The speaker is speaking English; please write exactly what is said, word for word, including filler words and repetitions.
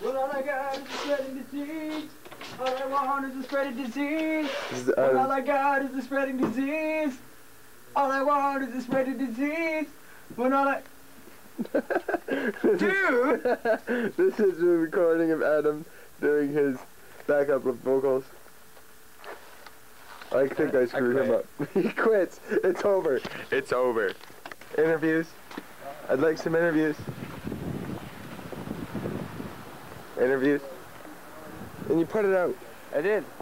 Well, all I got is a spreading disease. All I want is a spreading disease. Is, Well, um, all I got is a spreading disease. All I want is a spreading disease. When all I... Dude! This is a recording of Adam doing his backup vocals. I think I screwed him up. He quits. It's over. It's over. Interviews. I'd like some interviews. Interviews. And you put it out. I did.